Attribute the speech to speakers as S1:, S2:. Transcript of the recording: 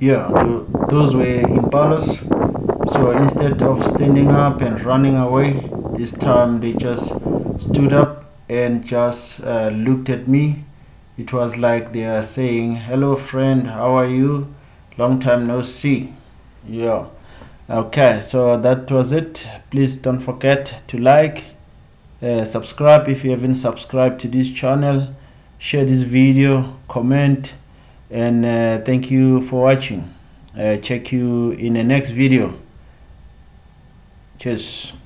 S1: Yeah, those were impalas. So instead of standing up and running away, this time they just stood up and just looked at me. It was like they are saying, "Hello friend, how are you? Long time no see." Yeah. Okay, so that was it. Please don't forget to like, subscribe if you haven't subscribed to this channel, share this video, comment, and thank you for watching. Check you in the next video. Cheers.